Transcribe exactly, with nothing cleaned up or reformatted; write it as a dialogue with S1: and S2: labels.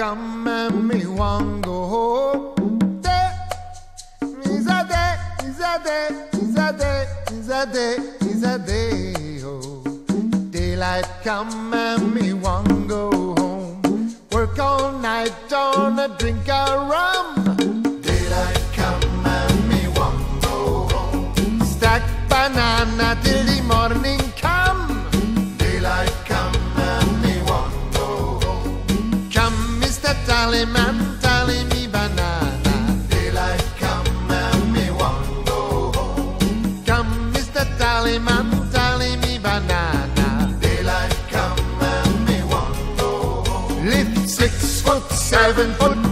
S1: come and me want go home. Day is a day, is a day, is a day, is a day, is a day. Oh, daylight come and me want go home. Work all night on a drink of rum. Daylight come and me want go home. Stack banana till the morning come. Daylight come and me want go home. Come, Mister Tallyman, tally me banana. Daylight come and me want go home. Come, Mister Tallyman, tally me banana. Daylight come and me want go home. Lift six foot, seven foot.